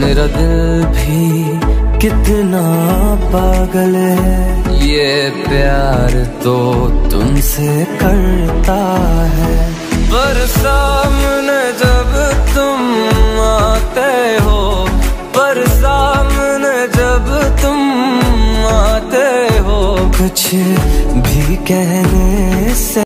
मेरा दिल भी कितना पागल है, ये प्यार तो तुमसे करता है। पर सामने जब तुम आते हो, पर सामने जब तुम आते हो, कुछ भी कहने से